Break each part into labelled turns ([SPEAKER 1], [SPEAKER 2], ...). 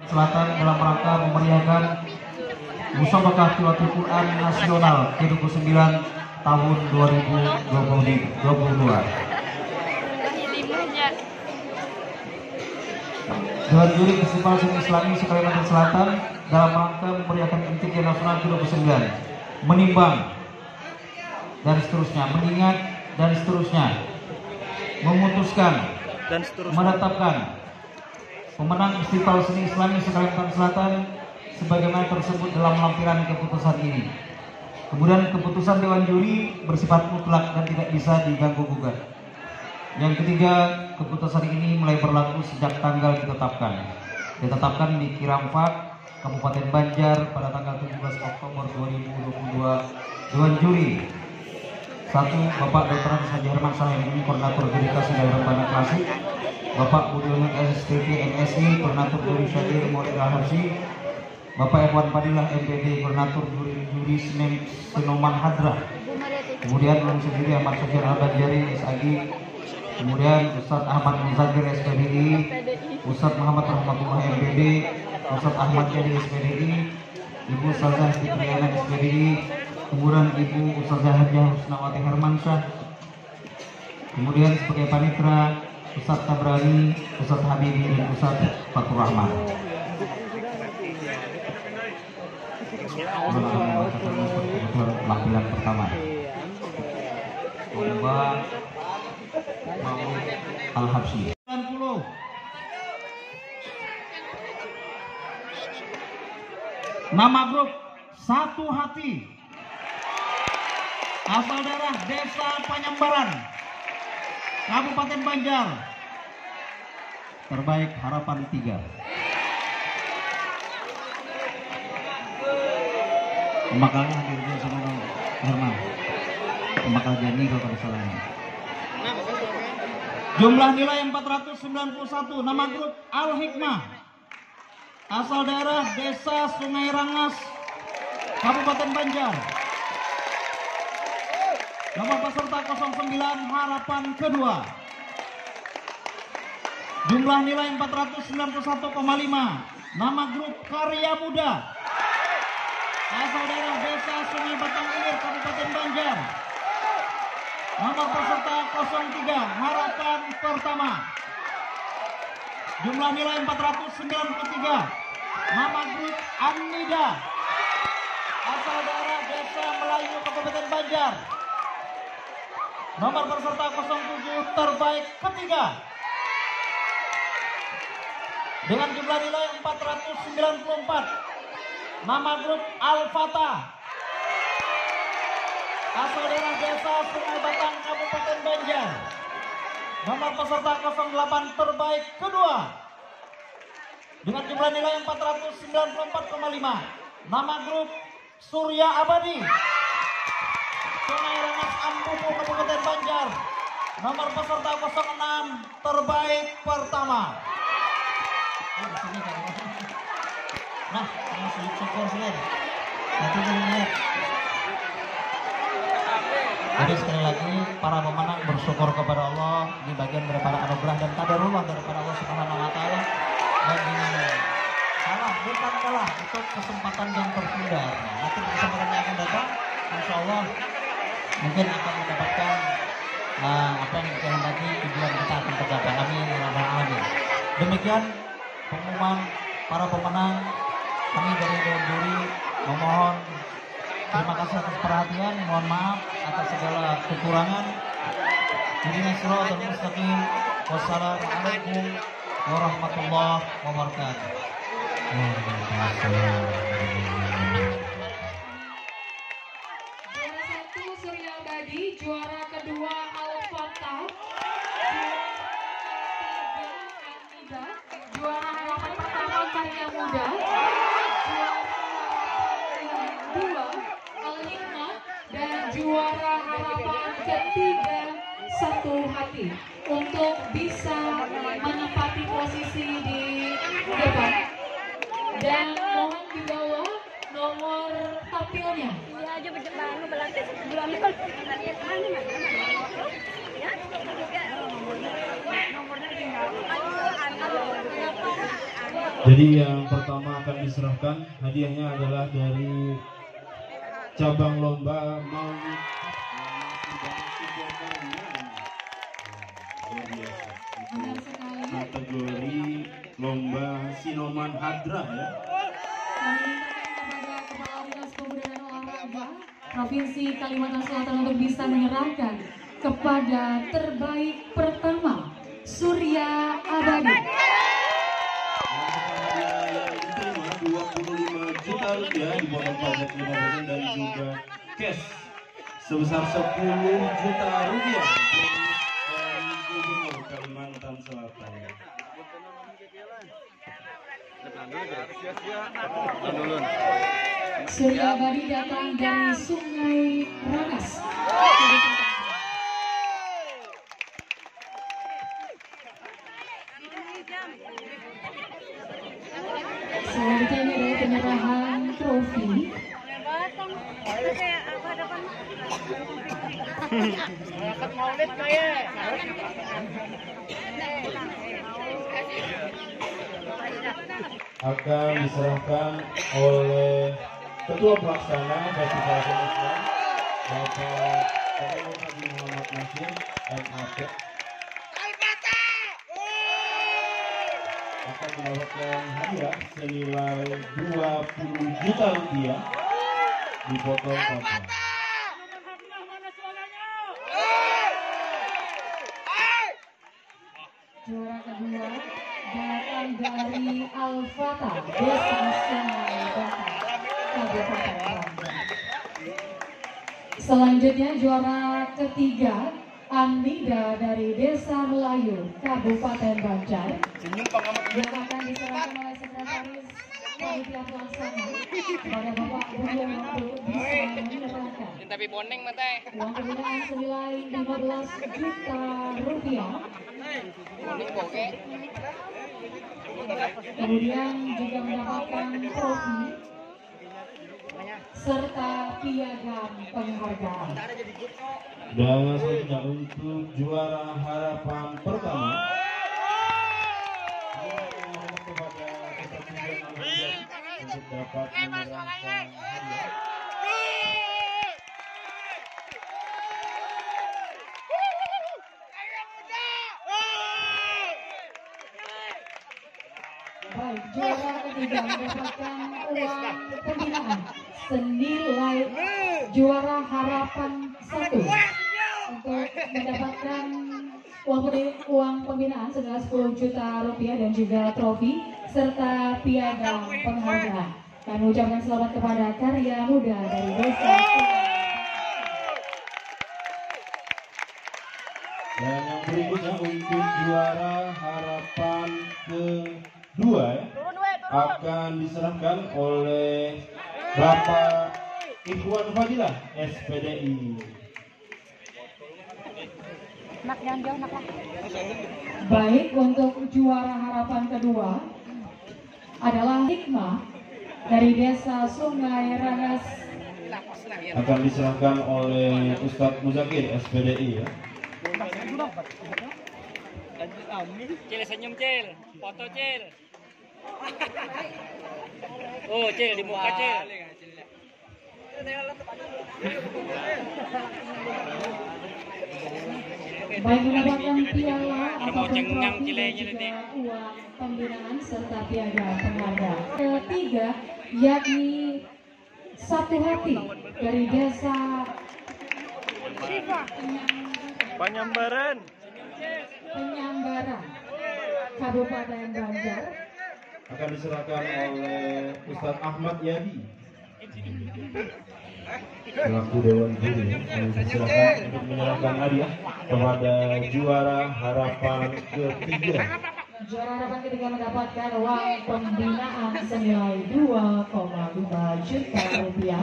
[SPEAKER 1] Selatan dalam rangka memeriahkan Musabaqah Tilawatul Quran Nasional ke-29 tahun 2022. Dewan Juri Festival Seni Islami Kalimantan Selatan dalam rangka memeriahkan MTQ Nasional ke-29 menimbang dan seterusnya, mengingat dan seterusnya, memutuskan dan seterusnya, menetapkan pemenang Festival Seni Islami Kalimantan Selatan sebagaimana tersebut dalam lampiran keputusan ini. Kemudian keputusan Dewan Juri bersifat mutlak dan tidak bisa diganggu gugat. Yang ketiga, keputusan ini mulai berlaku sejak tanggal ditetapkan di Kiramfak, Kabupaten Banjar pada tanggal 17 Oktober 2022. Dewan Juri 1. Bapak Dr. Haji Hermansyah MMI, Koordinator Juri Kasih dan Rebana Klasik. Bapak Budiono SPP MSI, Koordinator Juri Syair Maulid Al-Harsi. Bapak Irwan Fadilah MPD, Koordinator Juri Senoman Hadrah. Kemudian Ulum Sendiri Ahmad Sofyan Al-Banjari SAG. Kemudian Ustadz Ahmad Muzakir SPDI, Ustadz Muhammad Rahmatullah MPD, Ustadz Ahmad Jadi SPDI, Ibu Ustazah Fitriana SPDI, kemudian Ibu Ustazah Hajah Husnawati Hermansyah. Kemudian sebagai panitera Ustadz Tabrani, Ustadz Habibi, dan Ustadz Fatur Rahman. Lampiran pertama lomba Maulid Al-Habsyi. 90. Nama grup Satu Hati, asal daerah Desa Panyambaran, Kabupaten Banjar. Terbaik Harapan 3. Pembakalnya hadirnya sama Herman, pembakal Jani kalau tidak salah. Jumlah nilai 491. Nama grup Al-Hikmah, asal daerah Desa Sungai Rangas, Kabupaten Banjar. Nomor peserta 09 Harapan kedua. Jumlah nilai 491,5. Nama grup Karya Muda, asal daerah Desa Sungai Batang Ilir, Kabupaten Banjar. Nomor peserta 03 Harapan pertama. Jumlah nilai 493. Nama grup An-Nida, asal daerah Desa Melayu, Kabupaten Banjar. Nomor peserta 07 terbaik ketiga dengan jumlah nilai 494. Nama grup Al-Fatah, asal daerah Desa Sungai Batang, Kabupaten Banjar. Nomor peserta 08 terbaik kedua dengan jumlah nilai 494,5. Nama grup Surya Abadi, Sungai Rangas Ampupu, Kabupaten Banjar. Nomor peserta 06 terbaik pertama. Nah, ini syukur sih. Nanti lihat. Jadi sekali lagi para pemenang bersyukur kepada Allah di bagian daripada anugerah dan qadarullah daripada Allah Subhanahu wa taala. Dan ini bukan kalah untuk kesempatan yang tertunda. Nanti kesempatan yang akan datang, insya Allah mungkin akan mendapatkan apa yang dikehendaki, tujuan kita akan tercapai. Amin ya rabbal alamin. Demikian pengumuman para pemenang. Kami dari Dewan Juri memohon terima kasih atas perhatian, mohon maaf atas segala kekurangan. Ihdinas siratal mustaqim. Wassalamualaikum warahmatullahi wabarakatuh.
[SPEAKER 2] Juara 1 Surya Abadi, juara kedua Al-Fatah, juara harapan pertama Karya Muda, juara Al-Hikmah, dan juara harapan ketiga Satu Hati untuk bisa menempati posisi di depan. Dan mohon dibawa nomor tampilnya.
[SPEAKER 3] Iya aja berjembangan belakang sebelum itu. Ya, nomornya tinggal.
[SPEAKER 4] Jadi yang pertama akan diserahkan hadiahnya adalah dari cabang lomba Maulid kategori lomba Sinoman Hadra ya.
[SPEAKER 2] Kami mintakan kepada Kepala Dinas Pemuda dan Olahraga Provinsi Kalimantan Selatan untuk bisa menyerahkan kepada terbaik pertama Surya Abadi.
[SPEAKER 4] Yang diterima 25 juta rupiah dipotong pajak 5% dan juga cash sebesar 10 juta rupiah dari Gubernur Kalimantan Selatan.
[SPEAKER 2] Surya Abadi datang dari Sungai Rangas. Selanjutnya ini adalah penyerahan trofi.
[SPEAKER 4] Akan diserahkan oleh Ketua Pelaksana Festival Seni Islam Bapak Haji Muhammad Nasir MAP akan mendapatkan hadiah senilai 20 juta rupiah dipotong pajak.
[SPEAKER 2] Juara kedua datang dari Al-Fatah, Desa Sungai Bakar, Kabupaten Bandung. Selanjutnya juara ketiga Amida dari Desa Melayu, Kabupaten Banjar, yang akan diserahkan oleh Sekretaris Panitia Pelaksana kepada Bapak Budi untuk bisa menyerahkan
[SPEAKER 5] Tapi boneng mata.
[SPEAKER 2] uang pembinaan senilai 15 juta rupiah. Kemudian juga mendapatkan trofi serta piagam penghargaan.
[SPEAKER 4] Dan selanjutnya untuk juara harapan pertama kepada untuk dapat menyerahkan hadiah.
[SPEAKER 2] Baik, juara ketiga mendapatkan uang pembinaan senilai juara harapan 1 untuk mendapatkan uang pembinaan senilai 10 juta rupiah dan juga trofi serta piagam penghargaan. Kami ucapkan selamat kepada karya muda dari Desa.
[SPEAKER 4] Dan yang berikutnya untuk juara harapan kedua ya, akan diserahkan oleh Bapak Ikhwan Fadilah SPDI.
[SPEAKER 2] Baik, untuk juara harapan kedua adalah Hikmah dari Desa Sungai Rangas.
[SPEAKER 4] Akan diserahkan oleh Ustadz Muzakir SPDI ya.
[SPEAKER 5] Cil senyum Cil, foto Cil. Oh Cil di muka Cil.
[SPEAKER 2] Baik, mendapatkan piala ataupun
[SPEAKER 5] cengang
[SPEAKER 2] trofi dan
[SPEAKER 5] cilenya
[SPEAKER 2] juga
[SPEAKER 5] nanti.
[SPEAKER 2] uang pembinaan serta piagam penghargaan. Ketiga yakni Satu Hati dari Desa
[SPEAKER 5] Penyambaran.
[SPEAKER 2] Penyambaran, Kabupaten Banjar.
[SPEAKER 4] Akan diserahkan oleh Ustadz Ahmad Yadi selaku Dewan Juri ya. Diserahkan untuk menyerahkan hadiah kepada juara harapan ketiga.
[SPEAKER 2] Juara harapan ketiga mendapatkan uang pembinaan senilai 2,5 juta rupiah.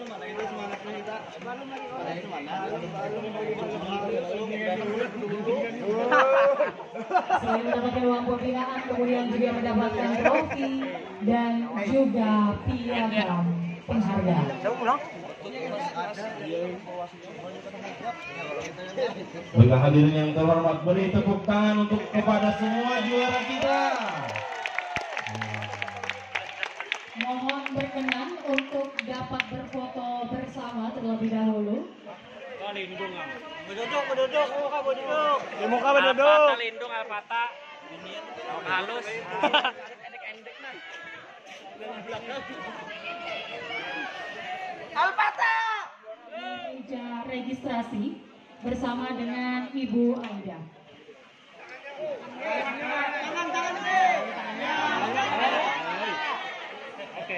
[SPEAKER 2] Selain mendapatkan uang pembinaan, kemudian juga mendapatkan trofi dan juga piagam penghargaan.
[SPEAKER 4] Baiklah hadirin yang terhormat, beri tepuk tangan untuk kepada semua juara kita.
[SPEAKER 2] Mohon berkenan untuk dapat berfoto bersama terlebih dahulu.
[SPEAKER 5] Lindung ah.
[SPEAKER 6] Berduduk, muka berduduk. Di muka
[SPEAKER 5] Alpata lindung Alpata. Halus.
[SPEAKER 6] Alpata.
[SPEAKER 2] Meja registrasi bersama dengan Ibu Aida.
[SPEAKER 5] Oke.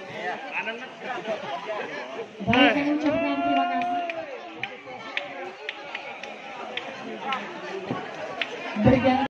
[SPEAKER 2] Baik, kami ucapkan terima kasih. Berganti